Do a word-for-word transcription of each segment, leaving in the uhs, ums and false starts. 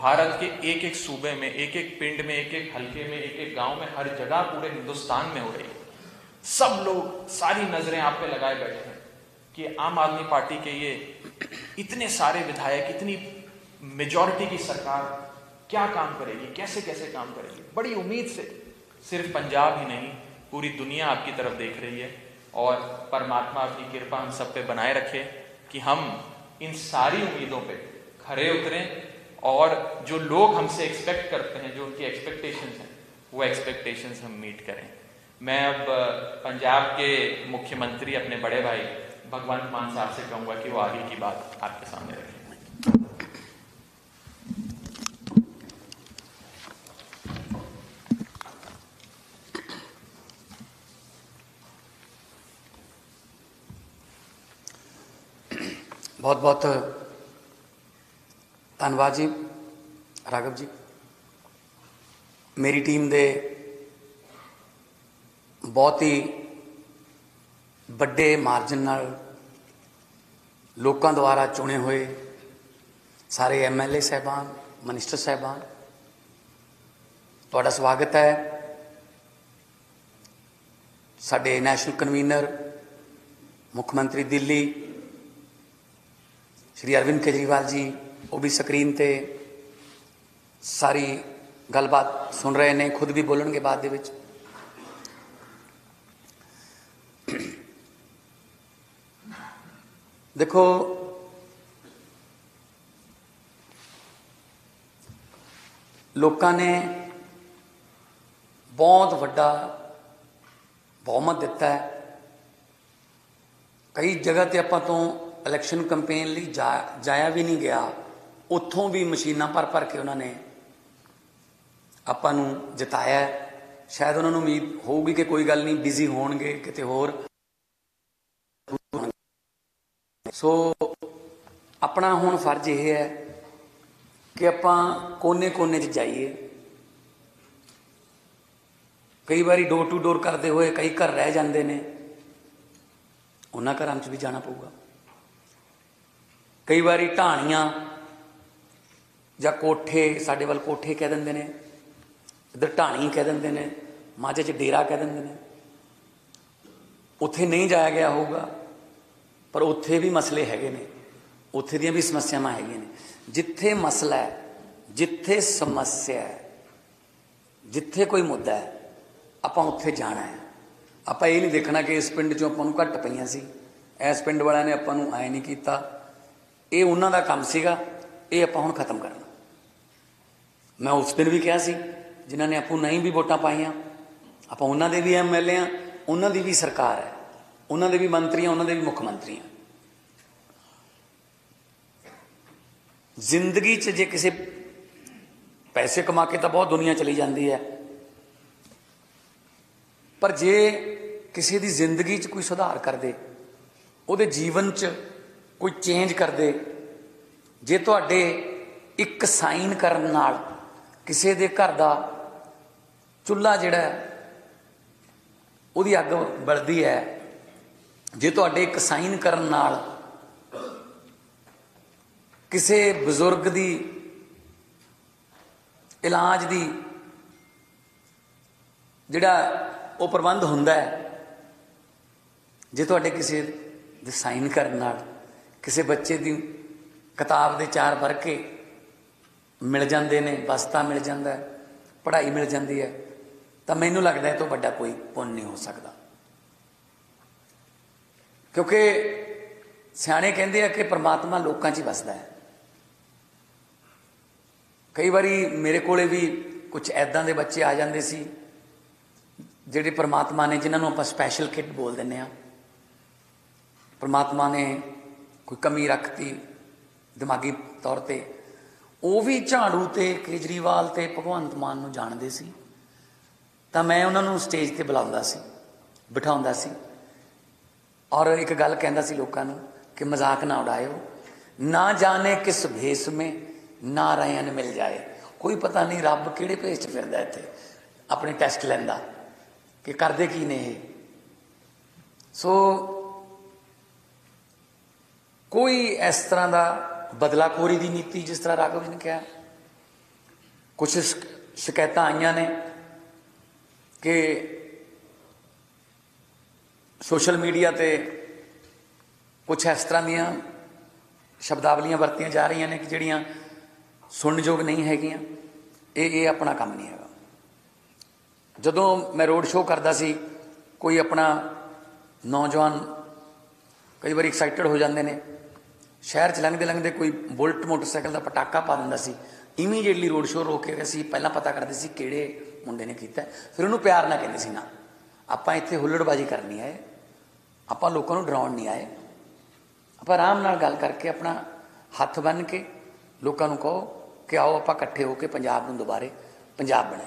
भारत के एक एक सूबे में, एक एक पिंड में, एक एक हल्के में, एक एक गांव में, हर जगह पूरे हिंदुस्तान में हो रही है। सब लोग, सारी नजरें आप पे लगाए बैठे हैं कि आम आदमी पार्टी के ये इतने सारे विधायक, इतनी मेजॉरिटी की सरकार क्या काम करेगी, कैसे कैसे काम करेगी। बड़ी उम्मीद से सिर्फ पंजाब ही नहीं, पूरी दुनिया आपकी तरफ देख रही है। और परमात्मा अपनी कृपा हम सब पे बनाए रखे कि हम इन सारी उम्मीदों पे खरे उतरें और जो लोग हमसे एक्सपेक्ट करते हैं, जो उनकी एक्सपेक्टेशंस हैं, वो एक्सपेक्टेशंस हम मीट करें। मैं अब पंजाब के मुख्यमंत्री अपने बड़े भाई भगवंत मान साहब से कहूँगा कि वो आगे की बात आपके सामने रखें। बहुत बहुत धन्यवाद जी राघव जी। मेरी टीम दे बहुत ही ਵੱਡੇ ਮਾਰਜਨ ਨਾਲ ਲੋਕਾਂ ਦੁਆਰਾ ਚੁਣੇ ਹੋਏ ਸਾਰੇ ਐਮ ਐਲ ਏ ਸਾਹਿਬਾਨ, ਮਿਨਿਸਟਰ ਸਾਹਿਬਾਨ, ਤੁਹਾਡਾ ਸਵਾਗਤ ਹੈ। ਸਾਡੇ ਨੈਸ਼ਨਲ ਕਨਵੀਨਰ ਮੁੱਖ ਮੰਤਰੀ ਦਿੱਲੀ श्री अरविंद केजरीवाल जी, वो भी स्क्रीन ते सारी गलबात सुन रहे हैं, खुद भी बोलणगे बाद दे विच। देखो, लोकां ने बहुत वड्डा बहुमत दिता है। कई जगह ते आपां तो इलैक्शन कंपेन ਲਈ जा जाया भी नहीं गया, ਉੱਥੋਂ भी मशीनां भर भर के उन्होंने ਆਪਾਂ ਨੂੰ ਜਿਤਾਇਆ। शायद उन्होंने उम्मीद होगी कि कोई गल नहीं, बिजी होणगे किते होर। सो अपना हुण फर्ज यह है कि आपां कोने कोने च जाइए। कई बारी डोर टू डोर करते हुए कई घर रह जाते हैं, उन्हां घरां च भी जाना पऊगा। कई बारी ढाणियां जां कोठे, साडे वल कोठे कह देंदे ने, इधर ढाणी कह देंदे ने, माझे च डेरा कह देंदे ने, उत्थे नहीं जाया गया होगा, पर उत्थे भी मसले हैगे ने, उत्थे दियां भी समस्यावां हैगियां ने। जिथे मसला है, जिथे समस्या है, जिथे कोई मुद्दा है, आपां उत्थे जाना है। आपां ये नहीं देखना कि इस पिंड चों आपां नूं घट पईयां सी, इस पिंड वालियां ने आपां नूं ऐ नहीं कीता, ये उन्हां दा काम सीगा, ये आपां हुण खत्म करना। मैं उस दिन भी कहा सी, जिन्हां ने आपूं नहीं भी वोटां पाईयां, आपां उन्हां दे भी एम एल ए आ, उन्हां दी भी सरकार है, उन्हां दे भी मंत्री, उन्हां दे भी मुख मंत्री हैं। जिंदगी च जे किसी पैसे कमा के तो बहुत दुनिया चली जाती है, पर जे किसी दी जिंदगी च कोई सुधार कर दे, उहदे जीवन च कोई चेंज कर दे, जे तुहाडे एक साइन करन नाल किसी दे घर दा चुल्हा जिहड़ा उहदी अग बलदी है, जे तुहाडे एक साइन करन नाल किसी बजुर्ग दी इलाज दी जिहड़ा वो प्रबंध हुंदा है, जे तुहाडे किसी दे साइन करन नाल किसी बच्चे की किताब के चार भर के मिल जाते हैं, बस्ता मिल जाता है, पढ़ाई मिल जाती है, तो मैनू लगता है तो बड़ा कोई पुण्य नहीं हो सकता। क्योंकि सियाणे कहते हैं कि परमात्मा लोगों च ही वसदा है। कई बारी मेरे कोले भी कुछ ऐदां दे बच्चे आ जाते सी जिहड़े परमात्मा ने, जिन्होंने आपां स्पैशल किट बोल दिंदे आ, परमात्मा ने कोई कमी रखती दिमागी तौर पर, वो भी झाड़ू ते केजरीवाल ते भगवंत मान नूं जाणदे सी, तां मैं उन्हां नूं स्टेज ते बुलाउंदा सी, बिठाउंदा सी, और एक गल कहंदा सी लोकां नूं कि मजाक ना उड़ाओ, ना जाने किस भेस में नारायण मिल जाए। कोई पता नहीं रब किहड़े भेस च फिरदा इत्थे अपने टैसट लैंदा कि करदे की ने। सो कोई इस तरह का बदलाखोरी की नीति, जिस तरह राघव जी ने कहा, कुछ शिकायत आईयां ने कि सोशल मीडिया ते कुछ इस तरह दियां शब्दावलियां वरतियां जा रही ने कि जिहड़ियां सुननयोग नहीं हैगियां। ये ये अपना काम नहीं हैगा। जदों मैं रोड शो करदा सी, कोई अपना नौजवान कई बार एक्साइटेड हो जाते हैं, शहर च लंघते लंघते कोई बुलट मोटरसाइकिल का पटाका पा दिंदा सी, इमीजिएटली रोड शो रोक के असीं पहलां पता करते सी किहड़े मुंडे ने कीता, फिर उन्होंने प्यार ना कहते सी ना आपां इत्थे हुल्लड़बाजी करनी आए, आपां लोकां नूं डराउण नहीं आए, आपां आराम नाल गल करके अपना हत्थ बन के लोकां नूं कहो कि आओ आपां इकट्ठे होकर पंजाब नूं दुबारे पंजाब बनाईए।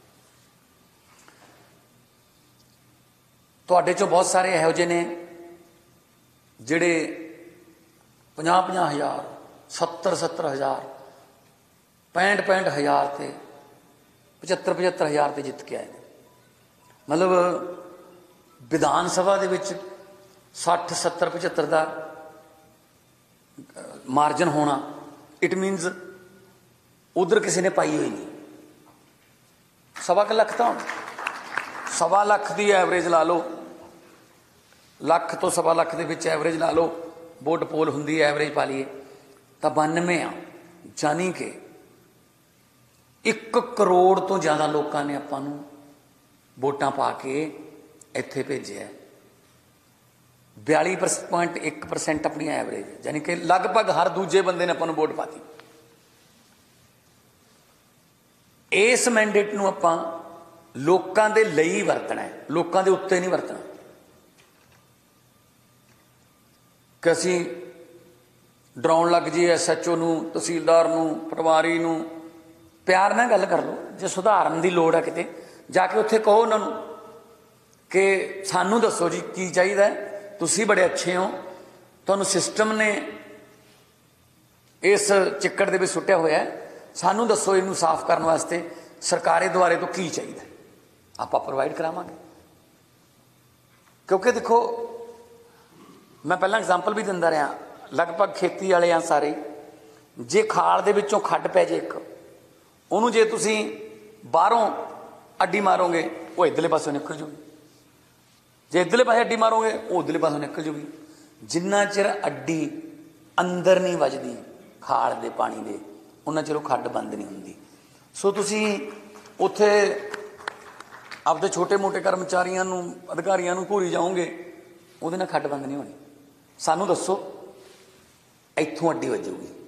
तुहाडे चों बहुत सारे इहो जिहे ने जिहड़े पंजाह पंजाह हज़ार सत्तर सत्तर हज़ार पैंठ पैंठ हज़ार ते पचहत्तर पचहत्तर हज़ार ते जित के आए। मतलब विधान सभा दे विच सठ सत्तर पचहत्तर का मार्जन होना, इट मीनस उधर किसी ने पाई हुई नहीं। सवा क लख तो सवा लख की एवरेज ला लो, लख तो सवा लख के विच एवरेज ला लो, वोट पोल हुंदी एवरेज पा लीए तो बानवे आ, जानी कि एक करोड़ तो ज़्यादा लोगों ने आपां नूं वोटां पा के इत्थे भेजिया। बयाली पॉइंट एक परसेंट अपनी एवरेज, यानी कि लगभग हर दूजे बंदे ने आपां नूं वोट पाती। इस मैंडेट नूं आपां लोकां दे लई वरतना है, लोकां दे उत्ते नहीं वरतना कि असीं डराउण लग जी एस एच ओ नूं, तहसीलदार नूं, पटवारी नूं। प्यार नाल गल कर लो, जे सुधारन की लोड़ है किते जाके उत्थे कहो उन्होंने कि सानू दसो जी की चाहिए, तुसीं बड़े अच्छे हो, तुहानूं सिस्टम ने इस चिक्कड़ दे विच सुट्टिया होया है, सानू दसो इनू साफ करने वास्ते सरकारे द्वारे तो की चाहिए, आपां प्रोवाइड करावांगे। क्योंकि देखो मैं पहला एग्जाम्पल भी दिंदा रहा, लगभग खेती वाले आ सारे, जे खाल दे विचों खड्ड पै जे एक, उन्होंने जे तुसीं बाहरों अड्डी मारोगे वो इधरले पासों निकल जूगी, जे इधरले पासे अड्डी मारोगे वो उधरले पासों निकल जूगी। जिन्ना चिर अड्डी अंदर नहीं वजदी खाल दे पानी दे, उन्ना चिर खड्ड बंद नहीं हुंदी। सो तुसीं उत्थे आपदे छोटे मोटे कर्मचारियों नूं, अधिकारियों नूं घूरी जाओगे, उहदे नाल खड्ड बंद नहीं होनी। सानू दसो इत्थों अड्डी वजूगी,